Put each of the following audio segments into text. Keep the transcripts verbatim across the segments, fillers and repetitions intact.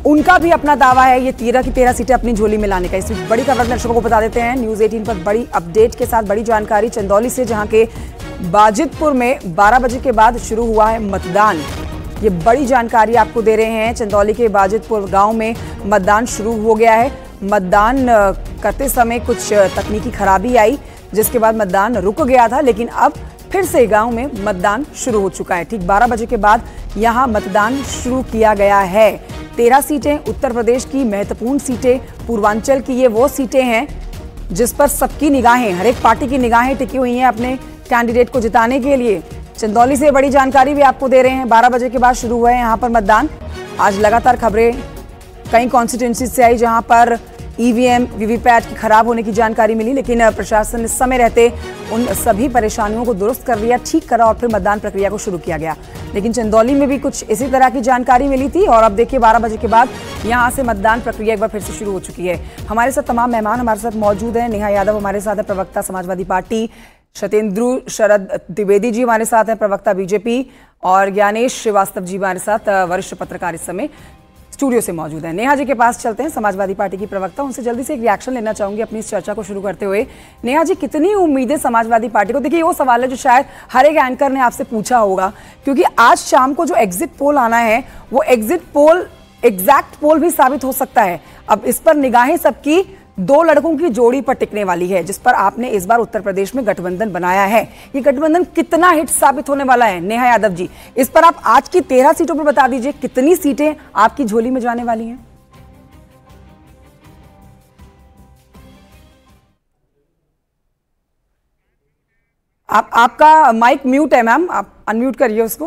उनका भी अपना दावा है ये तेरह की तेरह सीटें अपनी झोली में लाने का। इस बड़ी खबर दर्शकों को बता देते हैं न्यूज अठारह पर बड़ी अपडेट के साथ बड़ी जानकारी चंदौली से, जहां के बाजितपुर में बारह बजे के बाद शुरू हुआ है मतदान। ये बड़ी जानकारी आपको दे रहे हैं। चंदौली के बाजितपुर गांव में मतदान शुरू हो गया है। मतदान करते समय कुछ तकनीकी खराबी आई, जिसके बाद मतदान रुक गया था, लेकिन अब फिर से गांव में मतदान शुरू हो चुका है। ठीक बारह बजे के बाद यहां मतदान शुरू किया गया है। तेरह सीटें उत्तर प्रदेश की महत्वपूर्ण सीटें, पूर्वांचल की ये वो सीटें हैं जिस पर सबकी निगाहें, हर एक पार्टी की निगाहें टिकी हुई हैं अपने कैंडिडेट को जिताने के लिए। चंदौली से बड़ी जानकारी भी आपको दे रहे हैं। बारह बजे के बाद शुरू हुआ है यहाँ पर मतदान। आज लगातार खबरें कई कॉन्स्टिट्यूंसी से आई जहां पर ईवीएम वीवीपैट की खराब होने की जानकारी मिली, लेकिन प्रशासन ने समय रहते उन सभी परेशानियों को दुरुस्त कर लिया, ठीक करा और फिर मतदान प्रक्रिया को शुरू किया गया। लेकिन चंदौली में भी कुछ इसी तरह की जानकारी मिली थी और अब देखिए बारह बजे के बाद यहां से मतदान प्रक्रिया एक बार फिर से शुरू हो चुकी है। हमारे साथ तमाम मेहमान हमारे साथ मौजूद हैं। नेहा यादव हमारे साथ है, प्रवक्ता समाजवादी पार्टी, सत्येंद्र शरद द्विवेदी जी हमारे साथ हैं, प्रवक्ता बीजेपी, और ज्ञानेश श्रीवास्तव जी हमारे साथ वरिष्ठ पत्रकार इस समय स्टूडियो से मौजूद है। नेहा जी के पास चलते हैं, समाजवादी पार्टी की प्रवक्ता, उनसे जल्दी से एक रिएक्शन लेना चाहूंगी अपनी इस चर्चा को शुरू करते हुए। नेहा जी, कितनी उम्मीदें समाजवादी पार्टी को? देखिए वो सवाल है जो शायद हर एक एंकर ने आपसे पूछा होगा, क्योंकि आज शाम को जो एग्जिट पोल आना है वो एग्जिट पोल एग्जैक्ट पोल भी साबित हो सकता है। अब इस पर निगाहें सबकी दो लड़कों की जोड़ी पर टिकने वाली है, जिस पर आपने इस बार उत्तर प्रदेश में गठबंधन बनाया है। ये गठबंधन कितना हिट साबित होने वाला है? नेहा यादव जी, इस पर आप आज की तेरह सीटों पर बता दीजिए, कितनी सीटें आपकी झोली में जाने वाली हैं? आप आपका माइक म्यूट है मैम, आप अनम्यूट करिए उसको।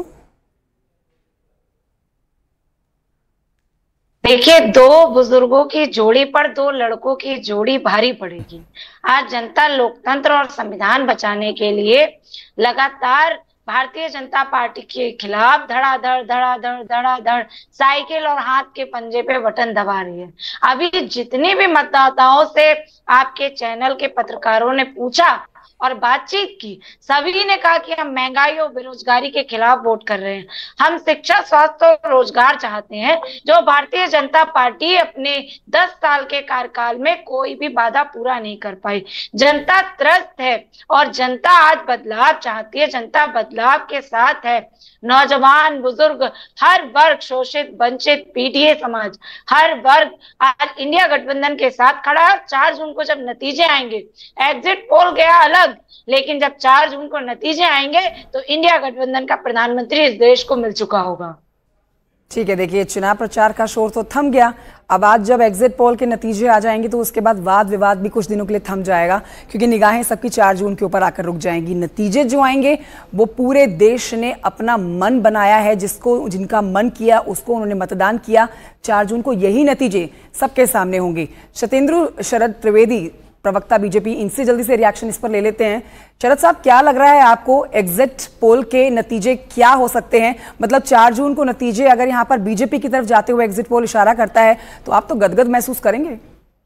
देखिए, दो बुजुर्गों की जोड़ी पर दो लड़कों की जोड़ी भारी पड़ेगी। आज जनता लोकतंत्र और संविधान बचाने के लिए लगातार भारतीय जनता पार्टी के खिलाफ धड़ाधड़ धड़ाधड़ धड़ाधड़ साइकिल और हाथ के पंजे पे बटन दबा रही है। अभी जितने भी मतदाताओं से आपके चैनल के पत्रकारों ने पूछा और बातचीत की, सभी ने कहा कि हम महंगाई और बेरोजगारी के खिलाफ वोट कर रहे हैं। हम शिक्षा, स्वास्थ्य और रोजगार चाहते हैं, जो भारतीय जनता पार्टी अपने दस साल के कार्यकाल में कोई भी वादा पूरा नहीं कर पाई। जनता त्रस्त है और जनता आज बदलाव चाहती है। जनता बदलाव के साथ है। नौजवान, बुजुर्ग, हर वर्ग, शोषित, वंचित, पीड़ित समाज, हर वर्ग आज इंडिया गठबंधन के साथ खड़ा है। चार जून को जब नतीजे आएंगे, एग्जिट पोल गया अलग, लेकिन जब चार जून को नतीजे आएंगे तो इंडिया गठबंधन का प्रधानमंत्री इस देश को मिल चुका होगा। ठीक है, देखिए चुनाव प्रचार का शोर तो थम गया। अब आज जब एग्जिट पोल के नतीजे आ जाएंगे तो उसके बाद वाद विवाद भी कुछ दिनों के लिए थम जाएगा, क्योंकि निगाहें सबकी चार जून के ऊपर आकर रुक जाएंगी। नतीजे जो आएंगे वो पूरे देश ने अपना मन बनाया है, जिसको जिनका मन किया उसको उन्होंने मतदान किया। चार जून को यही नतीजे सबके सामने होंगे। सत्येंद्र शरद द्विवेदी, प्रवक्ता बीजेपी, इनसे जल्दी से रिएक्शन इस पर ले लेते हैं। शरद साहब, क्या लग रहा है आपको, एग्जिट पोल के नतीजे क्या हो सकते हैं? मतलब चार जून को नतीजे अगर यहां पर बीजेपी की तरफ जाते हुए एग्जिट पोल इशारा करता है तो आप तो गदगद महसूस करेंगे।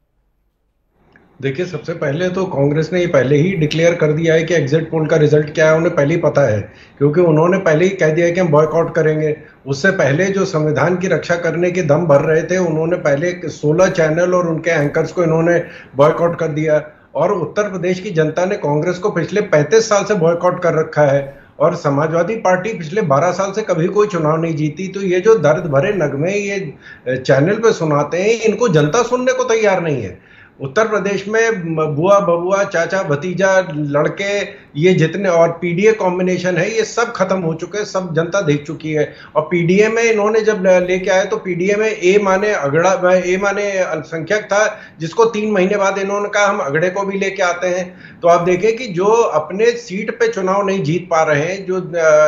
देखिए, सबसे पहले तो कांग्रेस ने ये पहले ही डिक्लेयर कर दिया है कि एग्जिट पोल का रिजल्ट क्या है, उन्हें पहले ही पता है, क्योंकि उन्होंने पहले ही कह दिया है कि हम बॉयकॉट करेंगे। उससे पहले जो संविधान की रक्षा करने के दम भर रहे थे, उन्होंने पहले सोलह चैनल और उनके एंकर्स को इन्होंने बॉयकॉट कर दिया। और उत्तर प्रदेश की जनता ने कांग्रेस को पिछले पैंतीस साल से बॉयकॉट कर रखा है, और समाजवादी पार्टी पिछले बारह साल से कभी कोई चुनाव नहीं जीती। तो ये जो दर्द भरे नगमे ये चैनल पे सुनाते हैं, इनको जनता सुनने को तैयार नहीं है। उत्तर प्रदेश में बुआ बबुआ, चाचा भतीजा, लड़के, ये जितने और पीडीए कॉम्बिनेशन है, ये सब खत्म हो चुके हैं, सब जनता देख चुकी है। और पीडीए में इन्होंने जब लेके आए तो पीडीए में ए माने अगड़ा, ए माने अल्पसंख्यक था, जिसको तीन महीने बाद इन्होंने कहा हम अगड़े को भी लेके आते हैं। तो आप देखें कि जो अपने सीट पे चुनाव नहीं जीत पा रहे हैं, जो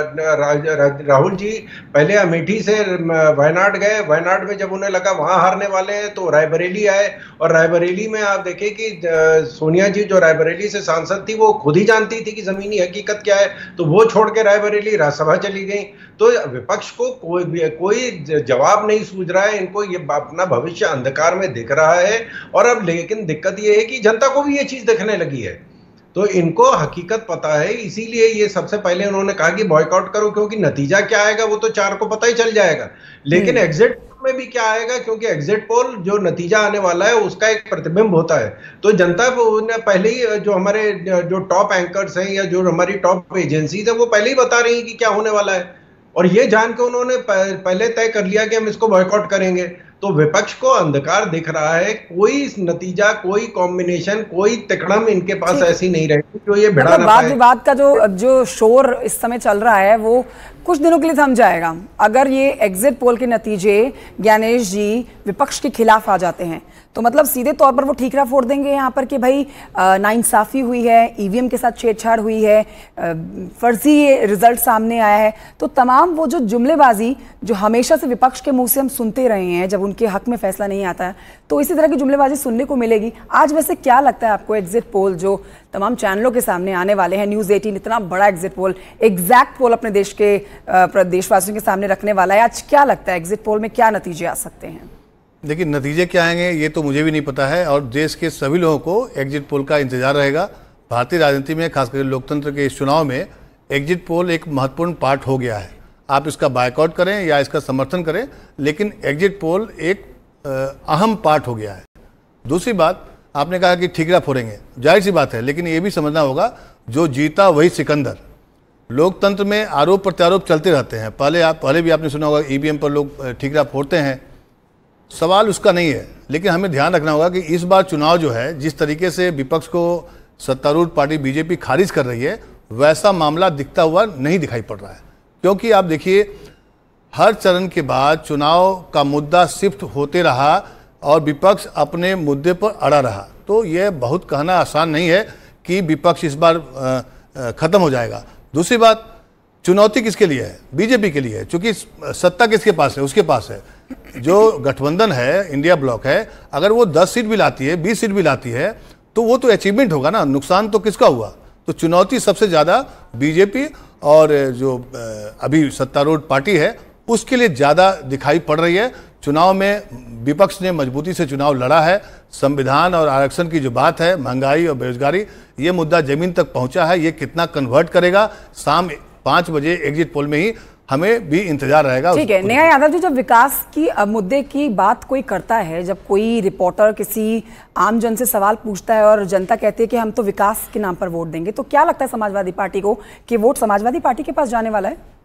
राहुल जी पहले अमेठी से वायनाड गए, वायनाड में जब उन्हें लगा वहां हारने वाले हैं तो रायबरेली आए, और रायबरेली में आप देखें कि सोनिया जी जो रायबरेली से सांसद थी, वो खुद ही जानती थी कि जमीनी हकीकत क्या है, तो वो छोड़ के रायबरेली राज्यसभा चली गई। तो विपक्ष को कोई कोई जवाब नहीं सूझ रहा है, इनको ये अपना भविष्य अंधकार में दिख रहा है। और अब लेकिन दिक्कत ये है कि जनता को भी ये चीज दिखने लगी है। तो इनको हकीकत पता है, इसीलिए ये सबसे पहले उन्होंने कहा कि बॉयकॉट करो, क्योंकि नतीजा क्या आएगा वो तो चार को पता ही चल जाएगा। लेकिन एग्जिट में भी क्या आएगा, क्योंकि एग्जिट पोल जो नतीजा आने वाला है उसका एक प्रतिबिंब होता है। तो जनता ने पहले ही, जो हमारे जो टॉप एंकर्स हैं या जो हमारी टॉप एजेंसीज है वो पहले ही बता रही हैं कि क्या होने वाला है, और ये जान के उन्होंने पहले तय कर लिया कि हम इसको बॉयकॉट करेंगे। तो विपक्ष को अंधकार दिख रहा है, कोई नतीजा, कोई कॉम्बिनेशन, कोई तिकड़म इनके पास ऐसी नहीं रहेगी जो ये भिड़ा ना पाए। वाद विवाद का जो जो शोर इस समय चल रहा है वो कुछ दिनों के लिए थम जाएगा अगर ये एग्जिट पोल के नतीजे ज्ञानेश जी विपक्ष के खिलाफ आ जाते हैं। तो मतलब सीधे तौर पर वो ठीकरा फोड़ देंगे यहाँ पर कि भाई नाइंसाफी हुई है, ईवीएम के साथ छेड़छाड़ हुई है, फर्जी रिजल्ट सामने आया है। तो तमाम वो जो जुमलेबाजी जो हमेशा से विपक्ष के मुंह से हम सुनते रहे हैं जब उनके हक में फैसला नहीं आता है, तो इसी तरह की जुमलेबाजी सुनने को मिलेगी। आज वैसे क्या लगता है आपको, एग्जिट पोल जो तमाम चैनलों के सामने आने वाले हैं, न्यूज़ एटीन इतना बड़ा एग्जिट पोल, एग्जैक्ट पोल अपने देश के देशवासियों के सामने रखने वाला है, आज क्या लगता है एग्जिट पोल में क्या नतीजे आ सकते हैं? देखिए, नतीजे क्या आएंगे ये तो मुझे भी नहीं पता है, और देश के सभी लोगों को एग्जिट पोल का इंतजार रहेगा। भारतीय राजनीति में, खासकर लोकतंत्र के इस चुनाव में, एग्जिट पोल एक महत्वपूर्ण पार्ट हो गया है। आप इसका बायकॉट करें या इसका समर्थन करें, लेकिन एग्जिट पोल एक अहम पार्ट हो गया है। दूसरी बात, आपने कहा कि ठीकरा फोड़ेंगे, जाहिर सी बात है, लेकिन ये भी समझना होगा जो जीता वही सिकंदर। लोकतंत्र में आरोप प्रत्यारोप चलते रहते हैं। पहले आप पहले भी आपने सुना होगा ईवीएम पर लोग ठीकरा फोड़ते हैं, सवाल उसका नहीं है। लेकिन हमें ध्यान रखना होगा कि इस बार चुनाव जो है, जिस तरीके से विपक्ष को सत्तारूढ़ पार्टी बीजेपी खारिज कर रही है, वैसा मामला दिखता हुआ नहीं दिखाई पड़ रहा है। क्योंकि आप देखिए, हर चरण के बाद चुनाव का मुद्दा शिफ्ट होते रहा और विपक्ष अपने मुद्दे पर अड़ा रहा। तो यह बहुत कहना आसान नहीं है कि विपक्ष इस बार खत्म हो जाएगा। दूसरी बात, चुनौती किसके लिए है? बीजेपी के लिए है, क्योंकि सत्ता किसके पास है? उसके पास है। जो गठबंधन है, इंडिया ब्लॉक है, अगर वो दस सीट भी लाती है, बीस सीट भी लाती है, तो वो तो अचीवमेंट होगा ना, नुकसान तो किसका हुआ? तो चुनौती सबसे ज़्यादा बीजेपी और जो अभी सत्तारूढ़ पार्टी है उसके लिए ज़्यादा दिखाई पड़ रही है। चुनाव में विपक्ष ने मजबूती से चुनाव लड़ा है। संविधान और आरक्षण की जो बात है, महंगाई और बेरोजगारी, ये मुद्दा जमीन तक पहुंचा है। ये कितना कन्वर्ट करेगा, शाम पाँच बजे एग्जिट पोल में ही हमें भी इंतजार रहेगा। ठीक है नेहा यादव जी, जब विकास की मुद्दे की बात कोई करता है, जब कोई रिपोर्टर किसी आम जन से सवाल पूछता है और जनता कहती है कि हम तो विकास के नाम पर वोट देंगे, तो क्या लगता है समाजवादी पार्टी को कि वोट समाजवादी पार्टी के पास जाने वाला है?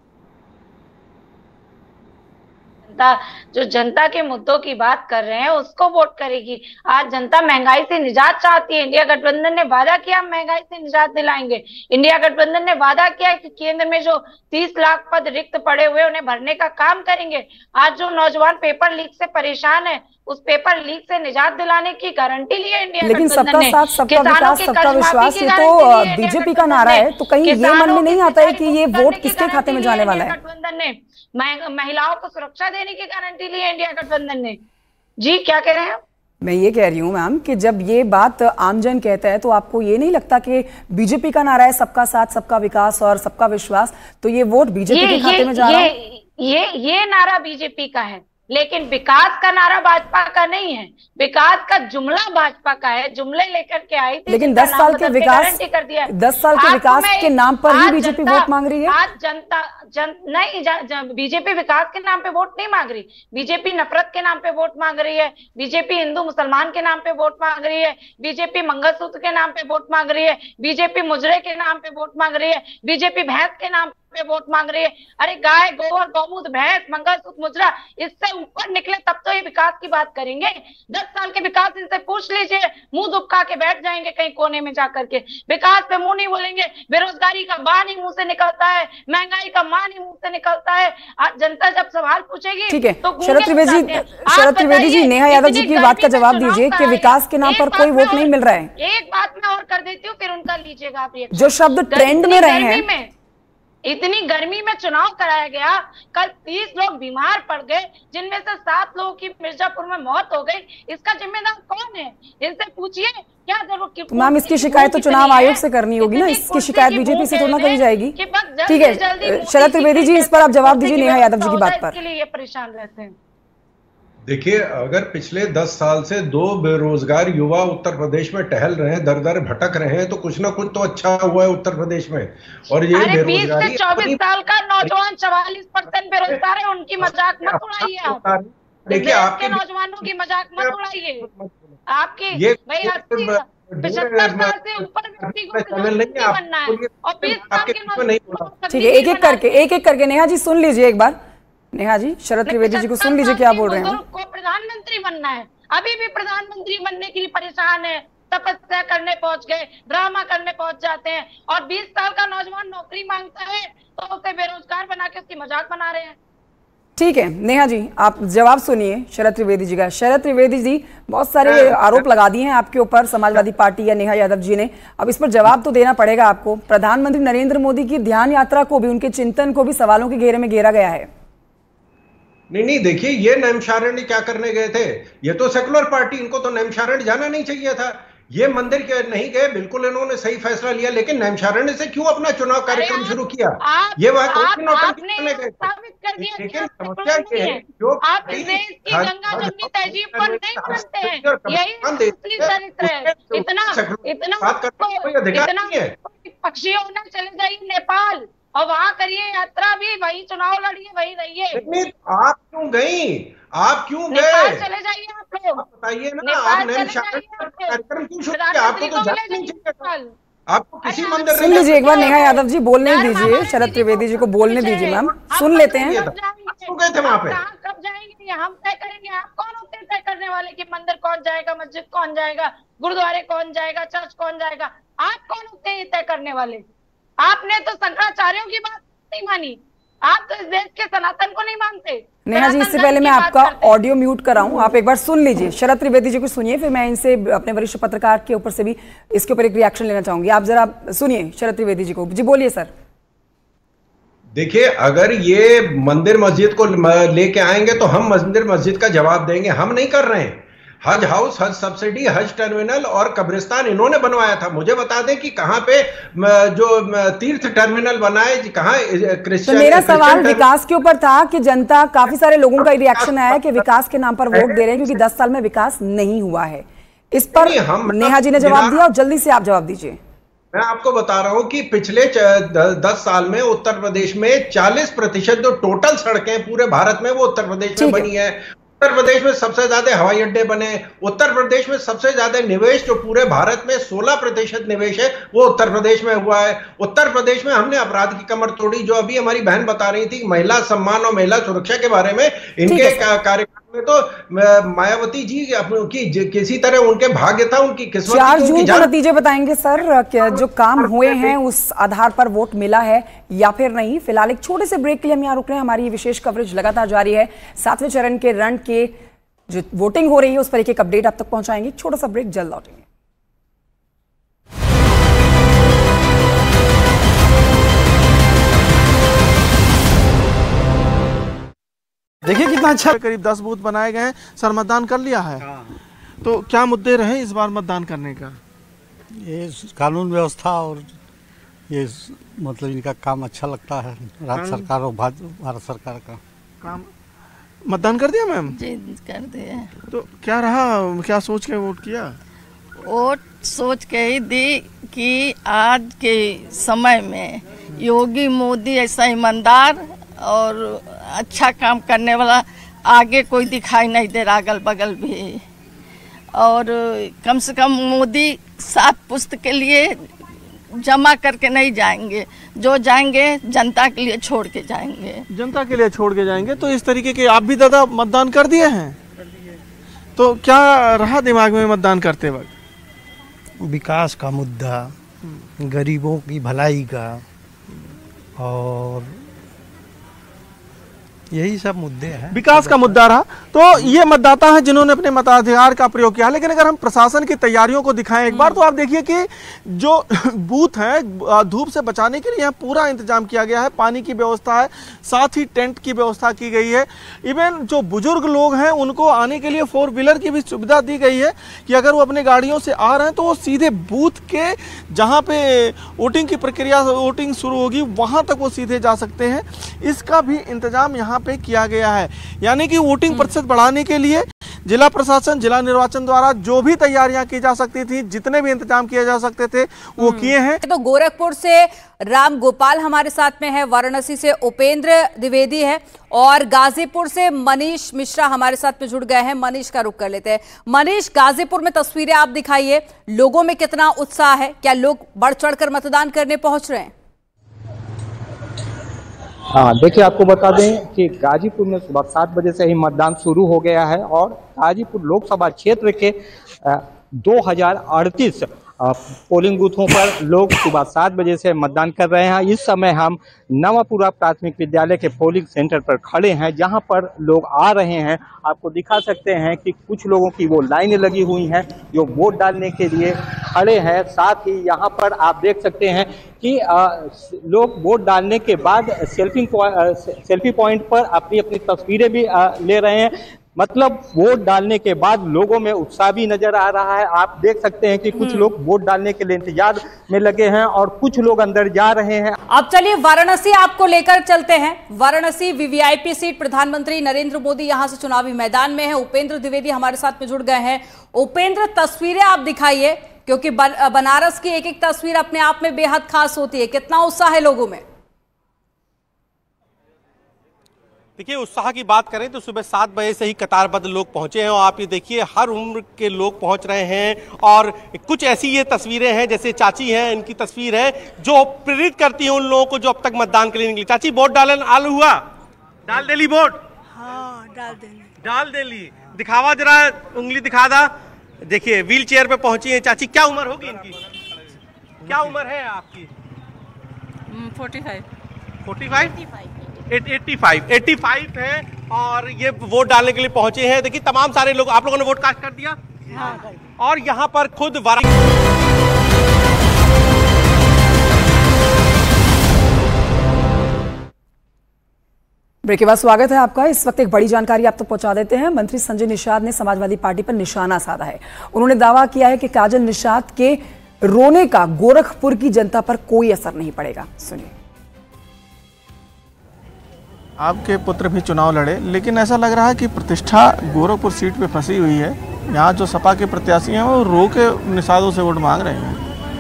जो जनता के मुद्दों की बात कर रहे हैं उसको वोट करेगी। आज जनता महंगाई से निजात चाहती है। इंडिया गठबंधन ने वादा किया हम महंगाई से निजात दिलाएंगे। इंडिया गठबंधन ने वादा किया कि केंद्र में जो तीस लाख पद रिक्त पड़े हुए उन्हें भरने का काम करेंगे। आज जो नौजवान पेपर लीक से परेशान है, उस पेपर लीक से निजात दिलाने की गारंटी ली है इंडिया लेकिन सबका साथ, सबका विकास, सबका विश्वास, ये तो बीजेपी का नारा है। तो कहीं ये मन में नहीं आता है कि ये वोट किसके खाते में जाने वाला है? गठबंधन ने महिलाओं को सुरक्षा देने की गारंटी ली है इंडिया गठबंधन ने। जी क्या कह रहे हैं? मैं ये कह रही हूँ मैम कि जब ये बात आमजन कहता है तो आपको ये नहीं लगता कि बीजेपी का नारा है सबका साथ, सबका विकास और सबका विश्वास, तो ये वोट बीजेपी के खाते में जा रहा है? ये ये नारा बीजेपी का है, लेकिन विकास का नारा भाजपा का नहीं है। विकास का जुमला भाजपा का है, जुमले लेकर के आई थी। लेकिन दस साल के विकास कर दिया दस साल के विकास के नाम पर ही बीजेपी वोट मांग रही है। आज जनता जन नहीं बीजेपी विकास के नाम पे वोट नहीं मांग रही। बीजेपी नफरत के नाम पे वोट मांग रही है। बीजेपी हिंदू मुसलमान के नाम पे वोट मांग रही है। बीजेपी मंगलसूत्र के नाम पे वोट मांग रही है। बीजेपी मुजरे के नाम पे वोट मांग रही है। बीजेपी भैंस के नाम पे वोट मांग रही है। अरे गाय, गोबर, गौमूत्र, भैंस, मंगलसूत्र, मुजरा, इससे ऊपर निकले तब तो ये विकास की बात करेंगे। दस साल के विकास इनसे पूछ लीजिए, मुंह दुबका के बैठ जाएंगे कहीं कोने में जाकर के। विकास पे मुंह नहीं बोलेंगे। बेरोजगारी का बाण ही मुंह से निकलता है, महंगाई का मान ही मुंह से निकलता है। आज जनता जब सवाल पूछेगी ठीक है। शरद त्रिवेदी जी, शरद त्रिवेदी जी, नेहा यादव जी की बात का जवाब दीजिए कि विकास के नाम पर कोई वोट नहीं मिल रहा है। एक बात मैं और कर देती हूँ, फिर उनका लीजिएगा आप। जो शब्द ट्रेंड में रहे हैं, इतनी गर्मी में चुनाव कराया गया, कल तीस लोग बीमार पड़ गए, जिनमें से सात लोगों की मिर्जापुर में मौत हो गई। इसका जिम्मेदार कौन है? इनसे पूछिए। क्या जरूरत? मैम इसकी शिकायत तो चुनाव आयोग से करनी होगी ना, इसकी शिकायत बीजेपी से थोड़ा करी जाएगी। ठीक है शरद त्रिवेदी जी, इस पर आप जवाब दीजिए नेहा यादव जी की बात पर। इसके लिए ये परेशान रहते हैं। देखिए, अगर पिछले दस साल से दो बेरोजगार युवा उत्तर प्रदेश में टहल रहे हैं, दर दर भटक रहे हैं, तो कुछ ना कुछ तो अच्छा हुआ है उत्तर प्रदेश में। और ये अरे बीस बेरोजगारी से चौबीस साल का नौजवान चवालीस परसेंट बेरोजगार है, उनकी मजाक मत उड़ाइए आप। देखिए, आपके नौजवानों की मजाक मत उड़ाइए। आपकी भाई अस्सी पचहत्तर साल से ऊपर व्यक्ति को प्रधानमंत्री बनना है और बीस साल के नौजवान। ठीक है, एक एक करके एक एक करके नेहा जी सुन लीजिए एक बार। नेहा जी, शरद त्रिवेदी जी को सुन लीजिए क्या बोल रहे हैं। को प्रधानमंत्री बनना है, अभी भी प्रधानमंत्री बनने के लिए परेशान है, तपस्या करने पहुंच गए, ड्रामा करने पहुंच जाते हैं, और बीस साल का नौजवान नौकरी मांगता है तो उसे बेरोजगार बना के उसकी मजाक बना रहे हैं। ठीक है नेहा जी, आप जवाब सुनिए शरद त्रिवेदी जी का। शरद त्रिवेदी जी बहुत सारे आरोप लगा दिए हैं आपके ऊपर समाजवादी पार्टी या नेहा यादव जी ने, अब इस पर जवाब तो देना पड़ेगा आपको। प्रधानमंत्री नरेंद्र मोदी की ध्यान यात्रा को भी, उनके चिंतन को भी सवालों के घेरे में घेरा गया है। नहीं नहीं, देखिए, ये नैमिषारण्य क्या करने गए थे? ये तो सेकुलर पार्टी, इनको तो नैमिषारण्य जाना नहीं चाहिए था। ये मंदिर के नहीं गए, बिल्कुल इन्होंने सही फैसला लिया, लेकिन नैमिषारण्य से क्यों अपना चुनाव कार्यक्रम शुरू किया? ये वह नौटंकी करने गए थे। लेकिन समस्या ये है, जो आप इस देश की गंगा जमुनी तहजीब पर नहीं मानते हैं, यही असली चरित्र है। इतना इतना इतना पक्षी होना, चले जाइए नेपाल और वहां करिए यात्रा भी, वही चुनाव लड़िए, वही रहिए। आप क्यों गई? आप क्यों गए? चले जाइए आप लोग, बताइए ना, आप कार्यक्रम क्यों शुरू किया? आपको तो जाना नहीं चाहिए, आपको किसी मंदिर। सुन लीजिए एक बार नेहा यादव जी, बोलने दीजिए शरद त्रिवेदी जी को बोलने दीजिए मैम, सुन लेते हैं। क्यों गए थे वहां पे? कब जाएंगे हम तय करेंगे। आप कौन होते हैं तय करने वाले कि मंदिर कौन जाएगा, मस्जिद कौन जाएगा, गुरुद्वारे कौन जाएगा, चर्च कौन जाएगा? आप कौन होते हैं तय करने वाले? आपने तो शंकराचार्यों की बात नहीं मानी, आप तो इस देश के सनातन को नहीं मानते। नेहा जी, इससे पहले मैं आपका ऑडियो म्यूट कराऊं, आप एक बार सुन लीजिए, शरद त्रिवेदी जी को सुनिए, फिर मैं इनसे अपने वरिष्ठ पत्रकार के ऊपर से भी इसके ऊपर एक रिएक्शन लेना चाहूंगी। आप जरा सुनिए शरद त्रिवेदी जी को। जी बोलिए सर। देखिए, अगर ये मंदिर मस्जिद को लेके आएंगे तो हम मंदिर मस्जिद का जवाब देंगे। हम नहीं कर रहे हैं। हज हाउस, हज सब्सिडी, हज टर्मिनल और कब्रिस्तान इन्होंने बनवाया था। मुझे बता दें कि कहां पे जो तीर्थ टर्मिनल बनाए, कहां क्रिश्चियन। तो मेरा सवाल विकास के ऊपर था कि जनता, काफी सारे लोगों का रिएक्शन आया कि विकास के नाम पर वोट दे रहे हैं क्योंकि दस साल में विकास नहीं हुआ है। इस पर नेहा जी ने जवाब दिया और जल्दी से आप जवाब दीजिए। मैं आपको बता रहा हूं कि पिछले दस साल में उत्तर प्रदेश में चालीस प्रतिशत जो टोटल सड़कें पूरे भारत में वो उत्तर प्रदेश में बनी है। उत्तर प्रदेश में सबसे ज्यादा हवाई अड्डे बने। उत्तर प्रदेश में सबसे ज्यादा निवेश जो पूरे भारत में सोलह प्रतिशत निवेश है वो उत्तर प्रदेश में हुआ है। उत्तर प्रदेश में हमने अपराध की कमर तोड़ी। जो अभी हमारी बहन बता रही थी महिला सम्मान और महिला सुरक्षा के बारे में, इनके कार्यक्रम में तो मायावती जी की किसी तरह उनके भाग्य था, उनकी किस्मत। चार जून को नतीजे बताएंगे सर, जो काम हुए हैं उस आधार पर वोट मिला है या फिर नहीं। फिलहाल एक छोटे से ब्रेक के लिए हम यहाँ रुक रहे हैं। हमारी विशेष कवरेज लगातार जारी है। सातवें चरण के रण के जो वोटिंग हो रही है उस पर एक एक अपडेट आप तक पहुंचाएंगे। छोटा सा ब्रेक, जल्द लौटेंगे। देखिए कितना अच्छा, करीब दस बूथ बनाए गए हैं। सर मतदान कर लिया है, तो क्या मुद्दे रहे इस बार मतदान करने का? ये कानून व्यवस्था और ये मतलब इनका काम अच्छा लगता है, राज्य सरकार और भारत सरकार का काम। मतदान कर दिया मैम? जी कर दिया। तो क्या रहा, क्या सोच के वोट किया? वोट सोच के ही दी कि आज के समय में योगी मोदी ऐसा ईमानदार और अच्छा काम करने वाला आगे कोई दिखाई नहीं दे रहा, अगल बगल भी। और कम से कम मोदी सात पुस्त के लिए जमा करके नहीं जाएंगे, जो जाएंगे जनता के लिए छोड़ के जाएंगे। जनता के लिए छोड़ के जाएंगे। तो इस तरीके के आप भी दादा मतदान कर दिए हैं, तो क्या रहा दिमाग में मतदान करते वक्त? विकास का मुद्दा, गरीबों की भलाई का, और यही सब मुद्दे हैं। विकास का मुद्दा रहा। तो ये मतदाता हैं जिन्होंने अपने मताधिकार का प्रयोग किया। लेकिन अगर हम प्रशासन की तैयारियों को दिखाएं एक बार, तो आप देखिए कि जो बूथ है धूप से बचाने के लिए यहाँ पूरा इंतजाम किया गया है। पानी की व्यवस्था है, साथ ही टेंट की व्यवस्था की गई है। इवन जो बुजुर्ग लोग हैं उनको आने के लिए फोर व्हीलर की भी सुविधा दी गई है कि अगर वो अपने गाड़ियों से आ रहे हैं तो वो सीधे बूथ के जहाँ पे वोटिंग की प्रक्रिया वोटिंग शुरू होगी वहाँ तक वो सीधे जा सकते हैं। इसका भी इंतजाम यहाँ पे किया गया है। यानी कि वोटिंग प्रतिशत प्रतिशत बढ़ाने के लिए जिला प्रशासन, जिला निर्वाचन द्वारा जो भी तैयारियां की जा सकती थी, जितने भी इंतजाम किए जा सकते थे वो किए हैं। तो गोरखपुर से राम गोपाल हमारे साथ में है, वाराणसी से उपेंद्र द्विवेदी है और गाजीपुर से मनीष मिश्रा हमारे साथ में जुड़ गए हैं। मनीष का रुख कर लेते हैं। मनीष, गाजीपुर में तस्वीरें आप दिखाइए, लोगों में कितना उत्साह है, क्या लोग बढ़ चढ़कर मतदान करने पहुंच रहे हैं? हाँ, देखिए आपको बता दें कि गाजीपुर में सुबह सात बजे से ही मतदान शुरू हो गया है और गाजीपुर लोकसभा क्षेत्र के दो हजार अड़तीस पोलिंग बूथों पर लोग सुबह सात बजे से मतदान कर रहे हैं। इस समय हम नवापुरा प्राथमिक विद्यालय के पोलिंग सेंटर पर खड़े हैं, जहां पर लोग आ रहे हैं। आपको दिखा सकते हैं कि कुछ लोगों की वो लाइनें लगी हुई हैं जो वोट डालने के लिए खड़े हैं। साथ ही यहां पर आप देख सकते हैं कि आ, लोग वोट डालने के बाद सेल्फी सेल्फी पॉइंट पर अपनी अपनी तस्वीरें भी आ, ले रहे हैं। मतलब वोट डालने के बाद लोगों में उत्साह भी नजर आ रहा है। आप देख सकते हैं कि कुछ लोग वोट डालने के लिए इंतजार में लगे हैं और कुछ लोग अंदर जा रहे हैं। अब चलिए वाराणसी आपको लेकर चलते हैं। वाराणसी वीवीआईपी सीट, प्रधानमंत्री नरेंद्र मोदी यहां से चुनावी मैदान में है। उपेंद्र द्विवेदी हमारे साथ में जुड़ गए हैं। उपेंद्र, तस्वीरें आप दिखाइए, क्योंकि बनारस की एक एक तस्वीर अपने आप में बेहद खास होती है। कितना उत्साह है लोगों में? देखिए, उत्साह की बात करें तो सुबह सात बजे से ही कतारबद्ध लोग पहुंचे हैं और आप ये देखिए हर उम्र के लोग पहुंच रहे हैं। और कुछ ऐसी ये तस्वीरें हैं, जैसे चाची हैं, इनकी तस्वीर है जो प्रेरित करती है उन लोगों को जो अब तक मतदान के लिए निकली। चाची, वोट डालन आलू हुआ? डाल देली वोट? हाँ, डाल देली। डाल देली। दिखावा जरा, उंगली दिखा दा। देखिए व्हील चेयर पे पहुंची है चाची। क्या उम्र होगी इनकी? क्या उम्र है आपकी? Forty five. Forty five eighty five eighty five है और ये वोट डालने के लिए पहुंचे हैं। देखिए तमाम सारे लोग, आप लोगों ने वोट कास्ट कर दिया? हाँ। और यहाँ पर खुद ब्रेक के बाद स्वागत है आपका। इस वक्त एक बड़ी जानकारी आप तक पहुंचा देते हैं। मंत्री संजय निषाद ने समाजवादी पार्टी पर निशाना साधा है। उन्होंने दावा किया है कि काजल निषाद के रोने का गोरखपुर की जनता पर कोई असर नहीं पड़ेगा। सुनिए। आपके पुत्र भी चुनाव लड़े, लेकिन ऐसा लग रहा है कि प्रतिष्ठा गोरखपुर सीट पे फंसी हुई है। यहाँ जो सपा के प्रत्याशी हैं वो रो के निषादों से वोट मांग रहे हैं।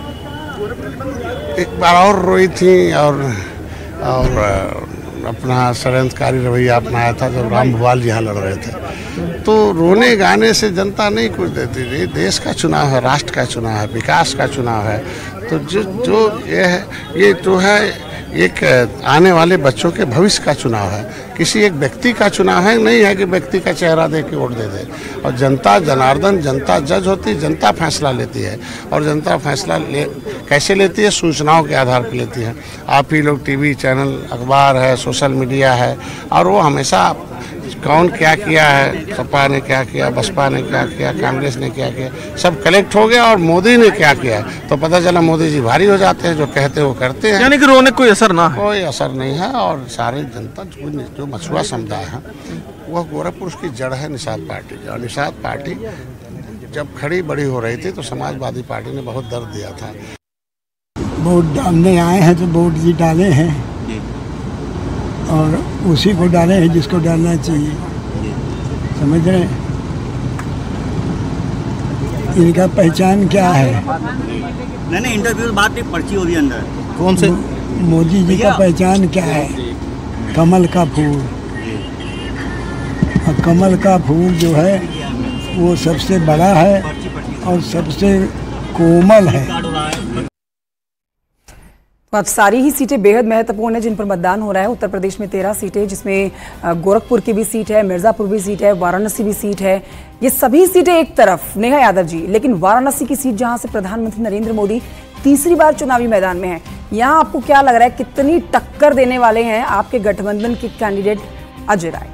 एक बार और रोई थी और और अपना षड्यंत्रकारी रवैया अपनाया था जब राम भुवाल यहाँ लड़ रहे थे। तो रोने गाने से जनता नहीं कुछ देती थी। देश का चुनाव है, राष्ट्र का चुनाव है, विकास का चुनाव है। तो जो जो ये है, ये जो है एक आने वाले बच्चों के भविष्य का चुनाव है। किसी एक व्यक्ति का चुनाव है, नहीं है कि व्यक्ति का चेहरा देख के वोट दे दे। और जनता जनार्दन, जनता जज होती है, जनता फैसला लेती है। और जनता फैसला ले कैसे लेती है? सूचनाओं के आधार पर लेती है। आप ही लोग टीवी चैनल, अखबार है, सोशल मीडिया है, और वो हमेशा कौन क्या किया है, सपा ने क्या किया, बसपा ने क्या किया, कांग्रेस ने क्या किया, सब कलेक्ट हो गया। और मोदी ने क्या किया तो पता चला मोदी जी भारी हो जाते हैं, जो कहते हैं वो करते हैं। यानी कि रोने कोई असर ना है? कोई असर नहीं है। और सारे जनता जो मछुआ समुदाय है वह गोरखपुर की जड़ है निषाद पार्टी। और निषाद पार्टी जब खड़ी बड़ी हो रही थी तो समाजवादी पार्टी ने बहुत दर्द दिया था। वोट डालने आए हैं तो वोट जी डाले हैं और उसी को डाले हैं जिसको डालना चाहिए। समझ रहे हैं? इनका पहचान क्या है? नहीं नहीं, इंटरव्यू बात नहीं, पर्ची हो रही अंदर। कौन से? मोदी जी का पहचान क्या है? कमल का फूल। और कमल का फूल जो है वो सबसे बड़ा है और सबसे कोमल है। अब सारी ही सीटें बेहद महत्वपूर्ण है जिन पर मतदान हो रहा है। उत्तर प्रदेश में तेरह सीटें, जिसमें गोरखपुर की भी सीट है, मिर्जापुर भी सीट है, वाराणसी भी सीट है। ये सभी सीटें एक तरफ, नेहा यादव जी, लेकिन वाराणसी की सीट जहां से प्रधानमंत्री नरेंद्र मोदी तीसरी बार चुनावी मैदान में है, यहां आपको क्या लग रहा है कितनी टक्कर देने वाले हैं आपके गठबंधन के कैंडिडेट अजय राय?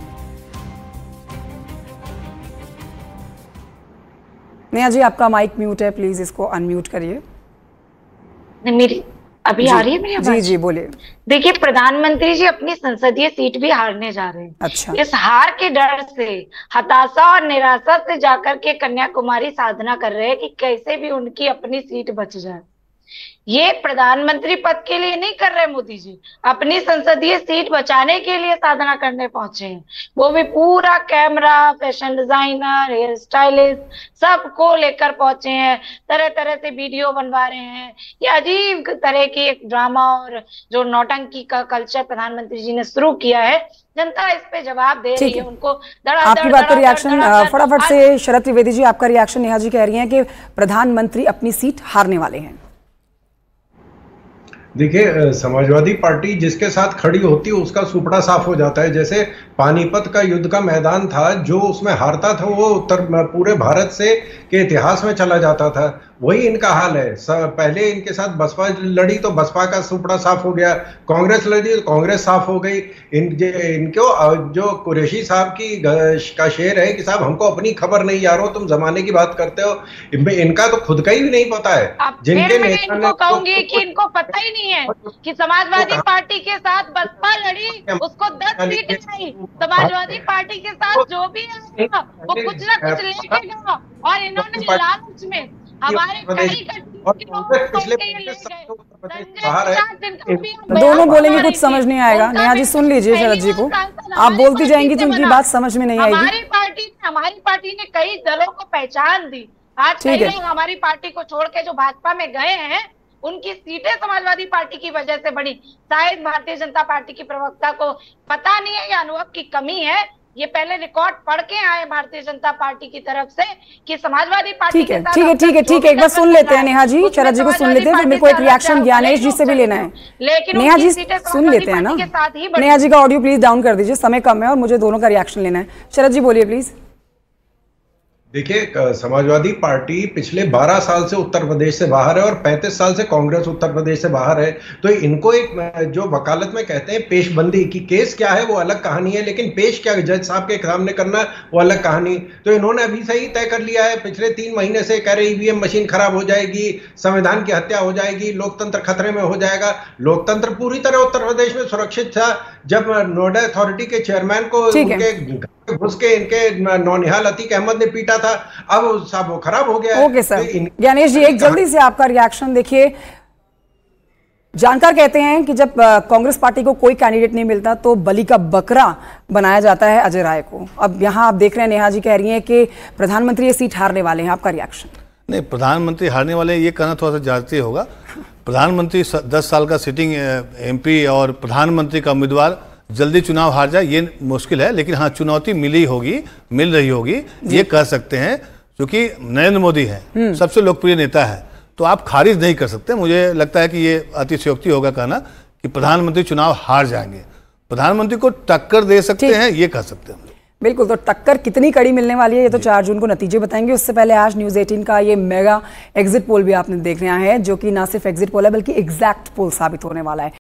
नेहा जी, आपका माइक म्यूट है, प्लीज इसको अनम्यूट करिए। मेरी अभी आ रही है मेरी आवाज? जी जी बोलिए। देखिए, प्रधानमंत्री जी अपनी संसदीय सीट भी हारने जा रहे हैं। अच्छा। इस हार के डर से, हताशा और निराशा से जाकर के कन्याकुमारी साधना कर रहे हैं कि कैसे भी उनकी अपनी सीट बच जाए। ये प्रधानमंत्री पद के लिए नहीं कर रहे मोदी जी, अपनी संसदीय सीट बचाने के लिए साधना करने पहुंचे हैं। वो भी पूरा camera, fashion designer, hair stylist सबको लेकर पहुंचे हैं, तरह तरह से वीडियो बनवा रहे हैं। ये अजीब तरह की एक ड्रामा और जो नौटंकी का कल्चर प्रधानमंत्री जी ने शुरू किया है, जनता इस पे जवाब दे रही है उनको। आपकी बात पर रिएक्शन फटाफट से शरद त्रिवेदी जी, आपका रिएक्शन। नेहा जी कह रही हैं कि प्रधानमंत्री अपनी सीट हारने वाले हैं। देखिए, समाजवादी पार्टी जिसके साथ खड़ी होती है उसका सुपड़ा साफ हो जाता है। जैसे पानीपत का युद्ध का मैदान था, जो उसमें हारता था वो उत्तर पूरे भारत से के इतिहास में चला जाता था। वही इनका हाल है। पहले इनके साथ बसपा लड़ी तो बसपा का सुपड़ा साफ हो गया, कांग्रेस लड़ी तो कांग्रेस साफ हो गई। इन इनको जो कुरैशी साहब की का शेर है कि साहब हमको अपनी खबर नहीं यारो, तुम जमाने की बात करते हो। इनका तो खुद का ही नहीं पता है। जिनके नेता ने कहूंगी कि इनको पता ही नहीं है कि समाजवादी पार्टी के साथ बसपा लड़ी, उसको दस सीटें आई। समाजवादी पार्टी के साथ जो भी आएगा वो कुछ ना कुछ लेके गया, और इन्होंने लालच में हमारे दोनों बोलेंगे कुछ समझ नहीं आएगा। नेहा जी सुन लीजिए शरद जी को, आप बोलती जाएंगी तो उनकी बात समझ में नहीं आएगी। हमारी पार्टी हमारी पार्टी ने कई दलों को पहचान दी। आज कई लोग हमारी पार्टी को छोड़ के जो भाजपा में गए हैं, उनकी सीटें समाजवादी पार्टी की वजह से बढ़ी। शायद भारतीय जनता पार्टी की प्रवक्ता को पता नहीं है या अनुभव की कमी है। ये पहले रिकॉर्ड पढ़ के आए भारतीय जनता पार्टी की तरफ से कि समाजवादी पार्टी ठीक है ठीक है ठीक है ठीक है एक बार सुन लेते हैं नेहा जी, शरद जी को सुन लेते हैं, फिर मेरे को एक रिएक्शन ज्ञानेश जी से भी लेना है। लेकिन नेहा जी सुन लेते हैं ना, नेहा जी का ऑडियो प्लीज डाउन कर दीजिए, समय कम है और मुझे दोनों का रिएक्शन लेना है। शरद जी बोलिए प्लीज। देखिए, समाजवादी पार्टी पिछले बारह साल से उत्तर प्रदेश से बाहर है और पैंतीस साल से कांग्रेस उत्तर प्रदेश से बाहर है। तो इनको एक जो वकालत में कहते हैं पेशबंदी की, केस क्या है वो अलग कहानी है, लेकिन पेश क्या जज साहब के सामने करना वो अलग कहानी। तो इन्होंने अभी से ही तय कर लिया है, पिछले तीन महीने से कह रहे ईवीएम मशीन खराब हो जाएगी, संविधान की हत्या हो जाएगी, लोकतंत्र खतरे में हो जाएगा। लोकतंत्र पूरी तरह उत्तर प्रदेश में सुरक्षित था जब नोएडा अथॉरिटी के चेयरमैन को उनके घुस के इनके नौनिहाल अतीक अहमद ने पीटा था, अब सब वो खराब हो गया। Okay sir. ज्ञानेश जी एक जल्दी से आपका रिएक्शन। देखिए, जानकार कहते हैं कि जब कांग्रेस पार्टी को कोई कैंडिडेट नहीं मिलता तो बलि का बकरा बनाया जाता है अजय राय को। अब यहाँ आप देख रहे हैं नेहा जी कह रही हैं कि प्रधानमंत्री ये सीट हारने वाले हैं, आपका रिएक्शन? नहीं, प्रधानमंत्री हारने वाले ये कहना थोड़ा सा जाती होगा। प्रधानमंत्री दस साल का सिटिंग एमपी और प्रधानमंत्री का उम्मीदवार जल्दी चुनाव हार जाए ये मुश्किल है, लेकिन हाँ चुनौती मिली होगी, मिल रही होगी, ये कह सकते हैं। क्योंकि नरेंद्र मोदी है, सबसे लोकप्रिय नेता है, तो आप खारिज नहीं कर सकते। मुझे लगता है कि ये अतिशयोक्ति होगा कहना कि प्रधानमंत्री चुनाव हार जाएंगे। प्रधानमंत्री को टक्कर दे सकते हैं, ये कह सकते हैं। बिल्कुल, तो टक्कर कितनी कड़ी मिलने वाली है ये तो चार जून को नतीजे बताएंगे। उससे पहले आज न्यूज़ अठारह का ये मेगा एग्जिट पोल भी आपने देख रहा है, जो कि ना सिर्फ एग्जिट पोल है बल्कि एग्जैक्ट पोल साबित होने वाला है।